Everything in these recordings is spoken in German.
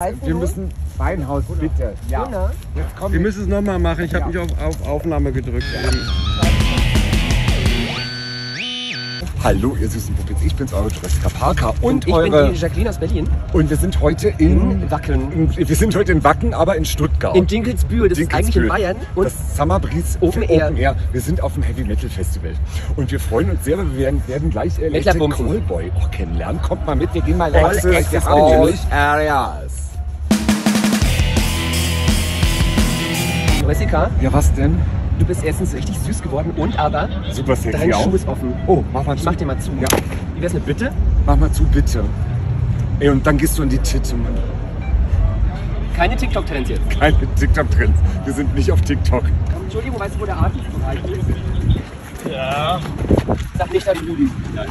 Wir müssen Weinhaus, bitte. Ja. Jetzt komm. Wir müssen es nochmal machen. Ich habe mich auf Aufnahme gedrückt. Hallo, ihr süßen Puppets. Ich bin's, eure Jessica Parker. Und ich bin die Jacqueline aus Berlin. Und wir sind heute in Wacken. Wir sind heute in Wacken, aber in Stuttgart. In Dinkelsbühl, das ist eigentlich in Bayern. Und das Summer Breeze Open Air. Wir sind auf dem Heavy Metal Festival. Und wir freuen uns sehr, weil wir werden gleich Electric Callboy kennenlernen. Kommt mal mit, wir gehen mal all areas. Jessica? Ja, was denn? Du bist erstens richtig süß geworden und aber super sexy dein auch. Schuh ist offen. Oh, mach mal zu. Mach dir mal zu. Ja. Wie wär's mit Bitte? Mach mal zu, bitte. Ey, und dann gehst du an die Titte, Mann. Keine TikTok-Trends jetzt. Keine TikTok-Trends. Wir sind nicht auf TikTok. Entschuldigung, weißt du, wo der Artist-Bereich ist? Ja. Sag nicht an Rudi. Ja.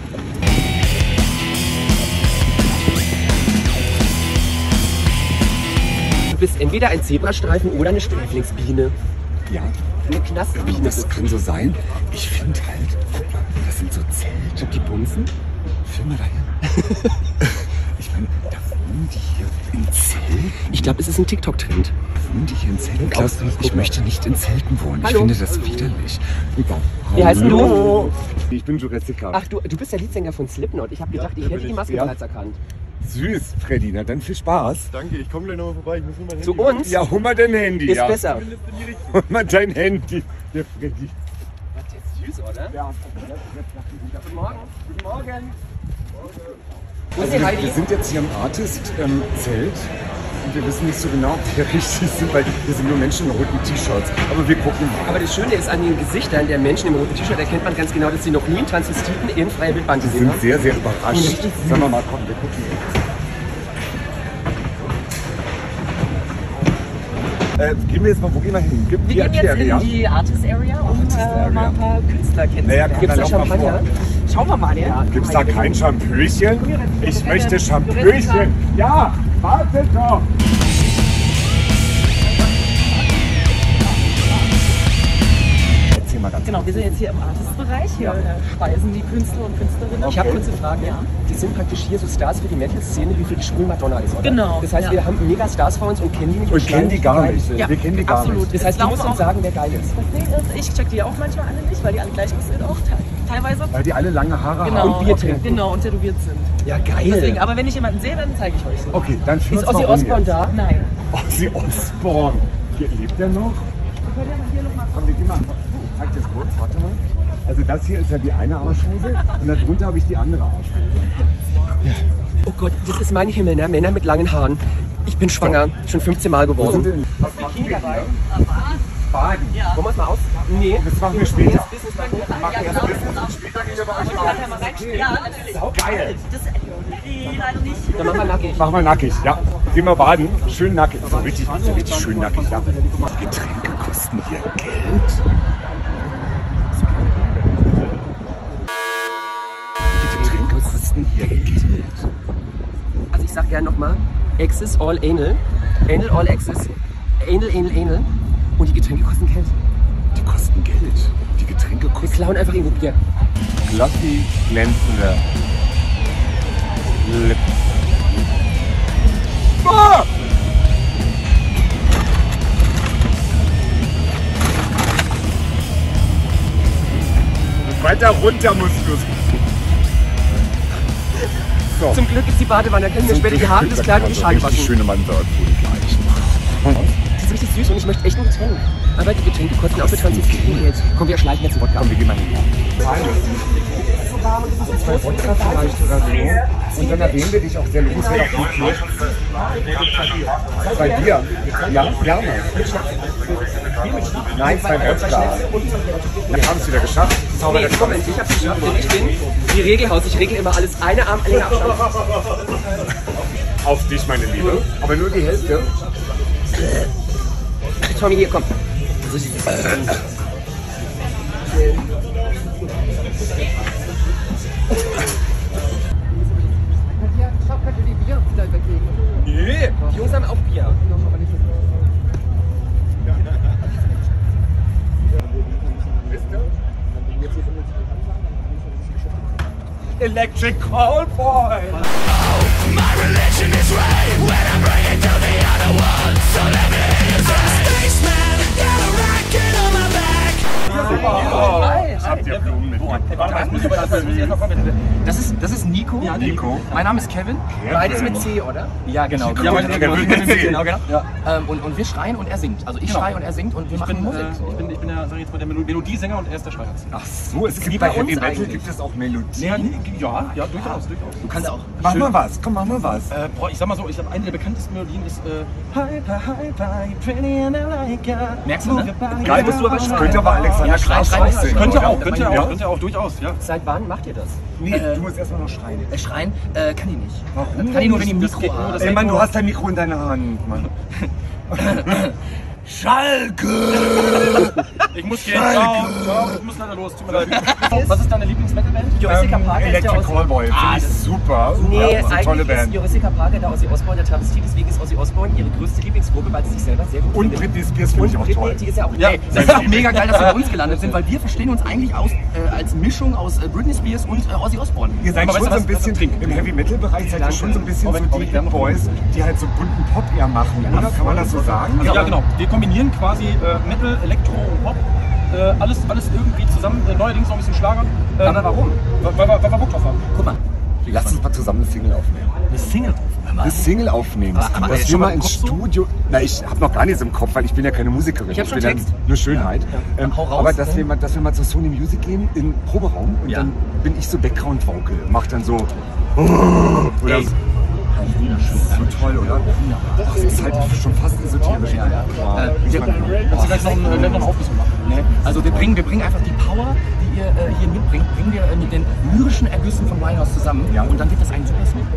Du bist entweder ein Zebrastreifen oder eine Sträflingsbiene. Ja. Eine Knastbiene. Das kann so sein. Ich finde halt, guck mal, das sind so Zelte. Und die Bumsen? Film mal dahin. Ich meine, da wohnen die hier in Zelten. Ich glaube, es ist ein TikTok-Trend. Wohnen die hier in Zelten? Klaus, ich möchte nicht in Zelten wohnen. Hallo. Ich finde das widerlich. Egal. Wie heißt du? Ich bin Jessica. Ach, du bist der Leadsänger von Slipknot. Ich habe gedacht, ich hätte die Maske bereits erkannt. Süß, Freddy. Na dann viel Spaß. Danke, ich komme gleich nochmal vorbei. Ich muss nur mein Handy Zu uns? Ja, hol mal dein Handy. Ist besser. Hol mal dein Handy. Der Freddy. Der ist süß, oder? Ja. Guten Morgen. Guten Morgen. Also wir sind jetzt hier im Artist-Zelt und wir wissen nicht so genau, wer richtig sind, weil hier sind nur Menschen in roten T-Shirts. Aber wir gucken mal. Aber das Schöne ist, an den Gesichtern der Menschen im roten T-Shirt erkennt man ganz genau, dass sie noch nie einen Transvestiten in freier Wildbahn gesehen haben. Wir sind sehr, sehr überrascht. Sagen wir mal, komm, wir gucken jetzt. Gehen wir jetzt mal, wo gehen wir hin? Wir gehen jetzt in die Artist Area, um mal ein paar Künstler kennenzulernen. Gibt es da Champagner? Schauen wir mal, ja. Gibt es da kein Champöchen? Ich möchte Champöchen. Ja, wartet doch. Erzähl mal ganz Genau, wir sind jetzt hier im Artist-Bereich. Hier speisen die Künstler und Künstlerinnen. Ich habe kurze Frage. Ja. Die sind praktisch hier so Stars für die Metal-Szene, wie für die schwulen Madonna ist, oder? Genau. Das heißt, wir haben mega Stars vor uns und kennen die nicht. Und kennen die gar nicht. Ja, wir kennen die gar absolut. nicht. Das heißt, du musst uns sagen, wer geil ist. Das Ding ist, ich check die auch manchmal alle nicht, weil die alle gleich sind auch teilweise. Weil die alle lange Haare Genau, haben. Und Bier trinken. Genau, und tätowiert sind. Ja, geil. Deswegen, aber wenn ich jemanden sehe, dann zeige ich euch so. Okay, dann führ Ist uns Ozzy mal rum Osbourne jetzt. da? Nein. Ozzy Osbourne. Hier, lebt der noch? Komm, wir gehen mal. Ich zeig dir das kurz, warte mal. Also das hier ist ja die eine Arschhose und darunter habe ich die andere Arschhose. Oh Gott, das ist mein Himmel, ne? Männer mit langen Haaren. Ich bin schwanger, schon 15 Mal geworden. Was machen wir dabei? Baden. Wollen wir es mal aus? Nee. Das machen wir später. Business Machen wir erst Business und später gehen wir bei euch raus. Ja, natürlich. Geil. Leider nicht. Dann machen wir nackig. Machen wir nackig, ja. Gehen wir baden. Schön nackig. So richtig schön nackig, ja. Getränke kosten hier Geld. Getränke kosten hier Geld. Also ich sag gerne nochmal, Access all anal, anal all access, anal, anal, anal. Und die Getränke kosten Geld. Die kosten Geld. Die Getränke Wir kosten klauen einfach irgendwo Bier. glossy, glänzende Lippen. Ah! Weiter runter musst du. So. Zum Glück ist die Badewanne, da können wir später die Haare, das Kleid und die Schale waschen. Schöne Mann dort wohl gleich. Die ist richtig süß und ich möchte echt ein Getränk. Aber die Getränke kosten auch für 20 Geld. Komm, wir schleichen jetzt einen Wodka. Komm, wir gehen mal hin. Zwei Wodka vielleicht oder so. Und dann erwähnen wir dich auch sehr lobenswert auf YouTube. Bei dir? Ja, gerne. Nein, zwei Wodka. Wir haben es wieder geschafft. Zauber Nee, der Moment, ich hab's geschafft, denn ich bin die Regelhaus. Ich regle immer alles eine Arm länger Abstand. Auf dich, meine Liebe. Aber nur die Hälfte. Tommy, hier, komm. Nee, die Jungs haben auch Bier. Electric Callboy. My religion is right when I bring it Habt ihr Blumen mit? Das ist Nico. Ja, Nico. Mein Name ist Kevin. Beides mit C, oder? Ja, genau. Ja, genau. Ja. Und wir schreien und er singt. Also ich schreie und er singt und wir machen Musik. Ich bin ja, sag ich jetzt mal, der Melodiesänger und er ist der Schreier. Ach so, es gibt bei Heavy Metal gibt es auch Melodien. Ja, durchaus. Du kannst auch. Mach mal was, komm, mach mal was. Ich sag mal so, eine der bekanntesten Melodien ist Pretty and I like ya. Merkst du, ne? Geil, musst du aber schreien. könnte aber Alexander Klaas schreien. auch singen. Könnte auch, durchaus, ja. Seit wann macht ihr das? Nee, du musst erstmal noch schreien. Schreien kann ich nicht. Warum? Kann ich nur, wenn ich ein Mikro habe. Ey Mann, du hast dein Mikro in deiner Hand, Mann. Schalke! Ich muss gehen, ciao, ich muss leider los, tut mir leid. Was ist deine Lieblings-Metal-Band? Jurassica Parker ist der Electric aus... Callboy, finde ich super. Nee, das ist eine tolle eigentlich ist Band. Jurassica Parker der Ozzy Osbourne der Travestie, deswegen ist Ozzy Osbourne ihre größte Lieblingsgruppe, weil sie sich selber sehr gut Und findet. Britney Spears finde ich auch Britney, toll. die ist ja auch... Ja, das ist auch mega geil, dass wir bei uns gelandet sind, weil wir verstehen uns eigentlich als Mischung aus Britney Spears und Ozzy Osbourne. Ihr seid Aber schon weißt so du ein bisschen, im Heavy-Metal-Bereich seid ihr schon so ein bisschen so die Big Boys, die halt so bunten Pop eher machen, oder? Kann man das so sagen? Ja, genau. Wir kombinieren quasi Metal, Elektro und Pop. Alles irgendwie zusammen. Neuerdings noch ein bisschen Schlager. Aber warum? Weil wir Bock drauf haben. Guck mal. Lass uns mal zusammen eine Single aufnehmen. Eine Single. Eine Single aufnehmen. Aber Dass schon wir mal mal im ins Kopf so? Studio. Na, ich habe noch gar nichts im Kopf, weil ich bin ja keine Musikerin. Ich hab schon bin Text. ja nur Schönheit. Hau raus, aber dass wir mal zur Sony Music gehen, in den Proberaum und Ja. dann bin ich so Background-Vocal. Mach dann so. Oder Ey. so toll, oder? Das ist halt schon fast esoterisch. Wir gleich noch einen Aufguss machen. Ne? Also wir bringen einfach die Power, die ihr hier mitbringt, bringen wir mit den lyrischen Ergüssen von Winehouse zusammen. Ja. Und dann wird das ein super Song.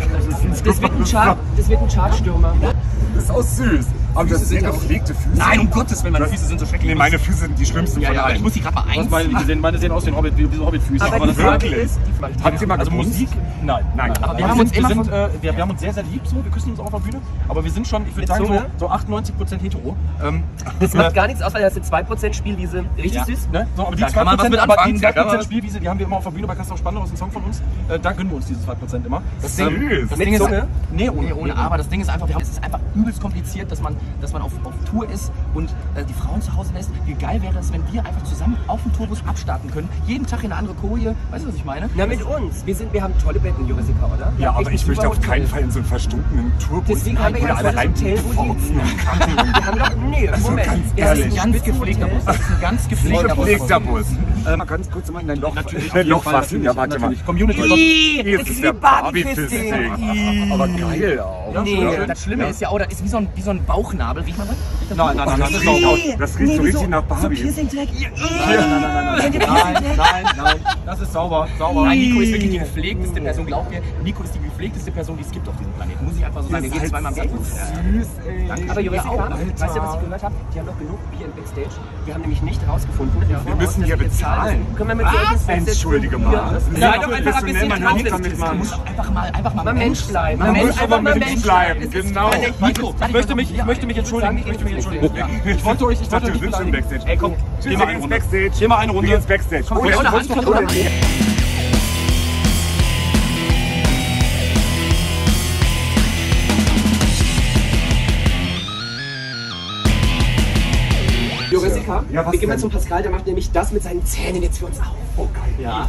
Das wird ein Chartstürmer. Das ist auch süß. Aber das sind gepflegte Füße. Nein, um Gottes Willen, meine Füße sind so schrecklich. Nee, meine Füße sind die schlimmsten von ich allen. muss die gerade mal Meine sehen aus wie so Hobbitfüße. Aber die das Frage wirklich? ist... Habt ihr mal Also gebumst? Musik? Nein. Aber wir haben uns immer wir haben uns sehr, sehr lieb, so. Wir küssen uns auch auf der Bühne. Aber wir sind schon, ich würde sagen, Zunge? so 98% hetero. Das macht gar nichts aus, weil das eine 2% Spielwiese. Richtig Ja. süß. Ne? So, aber die Da kann man was 2%, mit aber anfangen, die da kann man 2% Spielwiese, die haben wir immer auf der Bühne bei Kassel Spandau, das ist ein Song von uns. Da gönnen wir uns diese 2% immer. Das Ding Das Mit Ding ist, Zunge? Nee, ohne aber. Das Ding ist einfach, es ist einfach übelst kompliziert, dass man auf Tour ist und die Frauen zu Hause lässt. Wie geil wäre es, wenn wir einfach zusammen auf dem Tourbus abstarten können, jeden Tag in eine andere Koje. Weißt du, was ich meine? Na, mit uns. Wir haben tolle Betten, Jurassica, oder? Ja, aber Echt ich möchte super auf keinen Hotels. Fall in so einen verstunkenen Tourbus Deswegen haben wir ja oder ein allein tolles Hotel, wo furzen und kacken. Wir haben doch... Nee, Moment. ganz Wir ehrlich. haben Ein ganz gepflegter Bus. Das ist ein ganz gepflegter Bus. Gepflegter Bus. Mal ganz kurz mal in dein Loch, fassen. Ja, warte mal. Community. Hier ist der Barbie-Fisting. Aber geil auch. Nee, das Schlimme ist ja auch, das ist wie so ein Bauchnabel. Riecht man das? Nein, Das riecht so richtig nach Barbie. Nein. Das ist sauber. Nein, Nico ist wirklich die gepflegteste Person, glaubt mir. Nico ist die gepflegteste Person, die es gibt auf diesem Planeten. Muss ich einfach so sagen. Der geht zweimal am Tag. Süß, ey. Aber Jurassica, Ja, weißt du, was ich gehört habe? Die haben noch genug Bier im Backstage. Wir haben nämlich nicht herausgefunden, Wir müssen hier bezahlen. Können wir mit dir ins Backstage Entschuldige mal. Sei doch einfach ein bisschen damit Man muss einfach mal Mal Mensch bleiben. Man muss aber mal Mensch bleiben, genau. Nico, Ich möchte mich entschuldigen. Ich wollte euch Ich dachte, nicht wir sind schon im beleidigen. Backstage. Ey, komm, Geh mal ins Backstage. Geh mal eine Runde. Geh ins Backstage. Komm, oder Hand oder Hand. Jurassica, Ja, was wir gehen mal denn? zum Pascal, der macht nämlich das mit seinen Zähnen jetzt für uns auf. Oh, geil. Ja.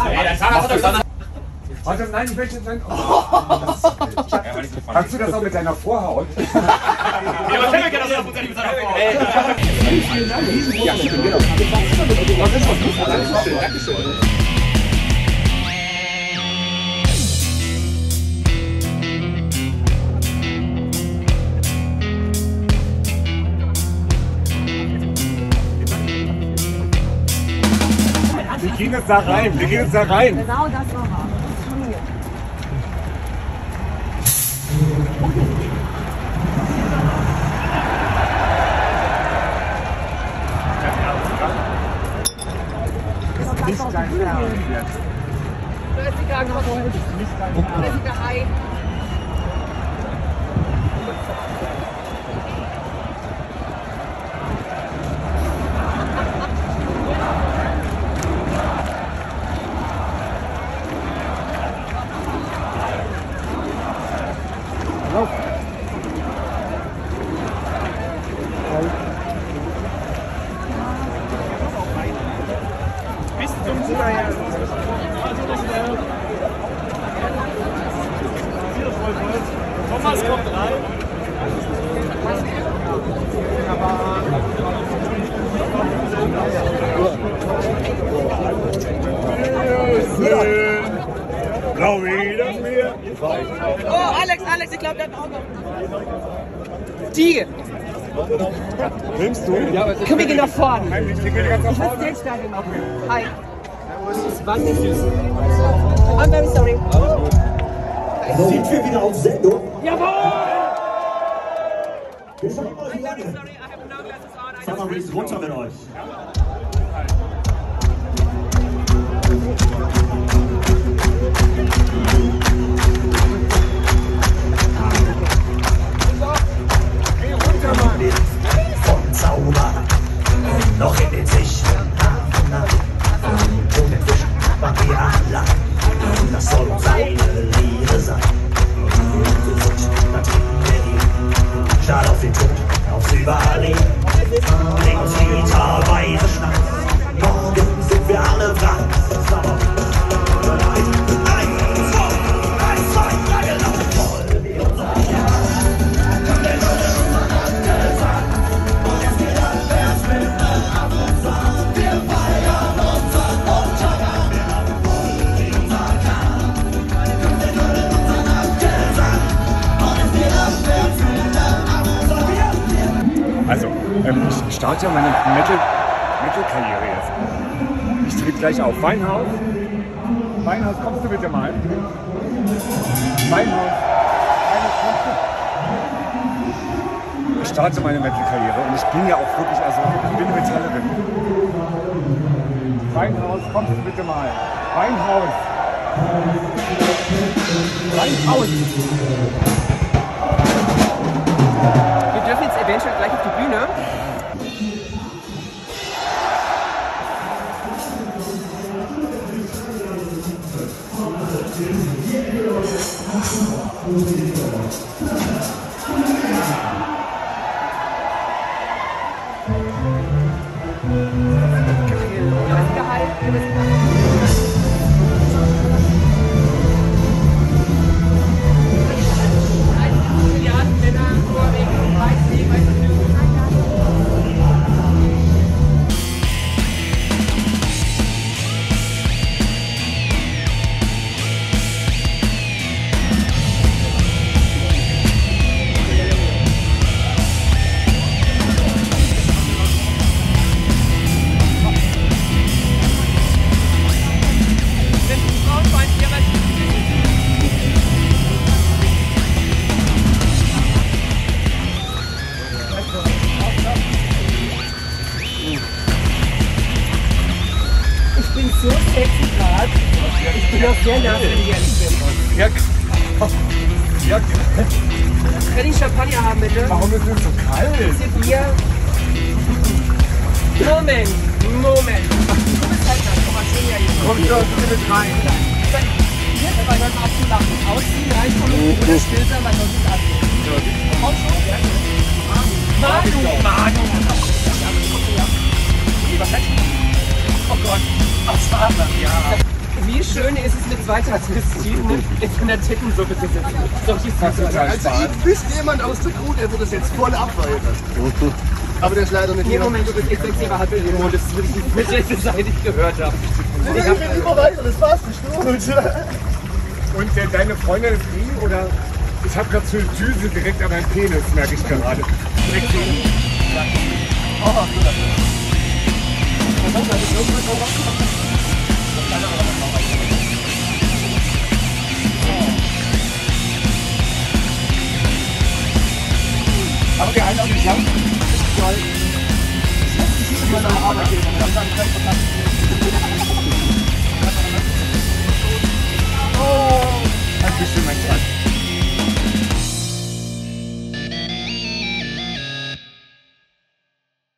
Warte, nein, ich möchte sein. Kannst du das auch mit deiner Vorhaut? Wir gehen jetzt da rein. Genau das war wahr. Nicht dein Ernst jetzt. Jessica, Jessica, hi. Thomas kommt rein. Oh, Alex, ich glaube, der hat auch noch. Die! Filmst du? Ja, aber Komm, wir gehen nach vorne. ich will ganz Ich will Stage-Diving machen. Hi. Wahnsinnig süß. I'm very sorry. Sind wir wieder auf Sendung? Jawohl! Wir schauen mal, wie lange. Sag mal, wie ist runter mit euch? Von Zauber noch in den sicheren Hafen und inzwischen waren wir allein. Das soll uns eine Liebe sein. Wir sind natürlich schade auf den Tod, aufs Überleben. Leg uns literweise Schnaps. Morgen sind wir alle wach. Also, ich starte ja meine Metal-Karriere jetzt. Ich trete gleich auf. Weinhaus, kommst du bitte mal? Weinhaus, kommst du? Ich starte meine Metal-Karriere und ich bin ja auch wirklich, also ich bin Metallerin. Weinhaus, kommst du bitte mal? Weinhaus. Wir dürfen jetzt eventuell gleich auf die Bühne. Ich bin so sexy gerade. Ich bin auch sehr nah, wenn ich ehrlich bin. Ja, Kann ich Champagner haben, bitte? warum ist es so kalt? Bitte Bier. Moment. Du bist halt das. Komm mal schön hier. Komm schon, bitte rein. Hier, aber hört mal auf zu lachen. Ausziehen, reinkommen oder still sein, weil sonst ist alles. Komm schon. Manu. Oh Gott. Was war das? Ja. Wie schön ist es mit Zweitagsbestiegen in der Tittensuppe zu sitzen? Doch, die ist Also ich wüsste jemand aus der Crew, der würde das jetzt voll abfeiern. Aber der ist leider nicht Nee, hier. Moment, du bist jetzt 6 Jahre halb im Mond. Das ist wirklich die Bitte, seit ich gehört habe. Ich bin immer weiter, das war's nicht. Und deine Freundin ist wie? Oder? Ich habe gerade so eine Düse direkt an meinem Penis, merke ich gerade. Direkt so. Aber wir halten auch nicht lang. Weil ich muss meine Arbeit geben.